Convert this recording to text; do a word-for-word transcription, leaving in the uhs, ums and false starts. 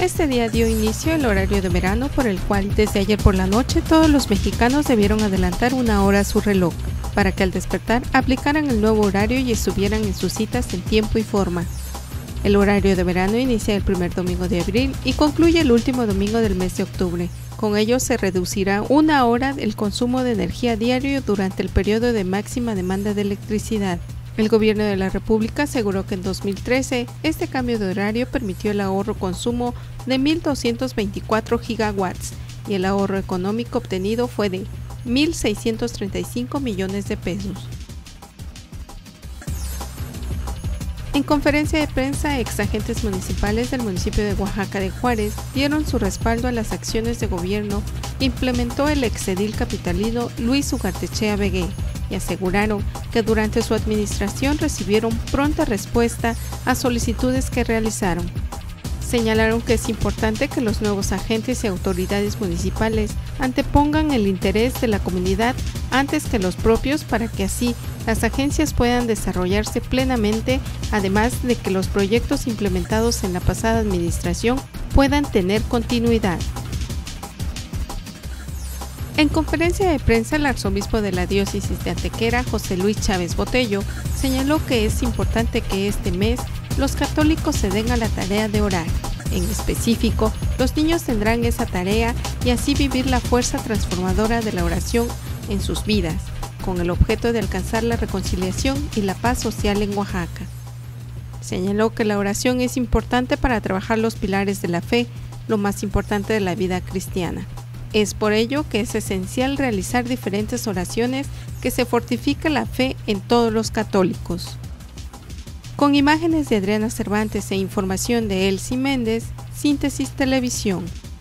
Este día dio inicio el horario de verano, por el cual desde ayer por la noche todos los mexicanos debieron adelantar una hora a su reloj, para que al despertar aplicaran el nuevo horario y estuvieran en sus citas en tiempo y forma. El horario de verano inicia el primer domingo de abril y concluye el último domingo del mes de octubre. Con ello se reducirá una hora el consumo de energía diario durante el periodo de máxima demanda de electricidad. El gobierno de la República aseguró que en dos mil trece este cambio de horario permitió el ahorro-consumo de mil doscientos veinticuatro gigawatts y el ahorro económico obtenido fue de mil seiscientos treinta y cinco millones de pesos. En conferencia de prensa, exagentes municipales del municipio de Oaxaca de Juárez dieron su respaldo a las acciones de gobierno que implementó el exedil capitalino Luis Ugartechea Begué y aseguraron que durante su administración recibieron pronta respuesta a solicitudes que realizaron. Señalaron que es importante que los nuevos agentes y autoridades municipales antepongan el interés de la comunidad antes que los propios para que así las agencias puedan desarrollarse plenamente, además de que los proyectos implementados en la pasada administración puedan tener continuidad. En conferencia de prensa, el arzobispo de la diócesis de Antequera, José Luis Chávez Botello, señaló que es importante que este mes los católicos se den a la tarea de orar. En específico, los niños tendrán esa tarea y así vivir la fuerza transformadora de la oración en sus vidas, con el objeto de alcanzar la reconciliación y la paz social en Oaxaca. Señaló que la oración es importante para trabajar los pilares de la fe, lo más importante de la vida cristiana. Es por ello que es esencial realizar diferentes oraciones que se fortifique la fe en todos los católicos. Con imágenes de Adriana Cervantes e información de Elsie Méndez, Síntesis Televisión.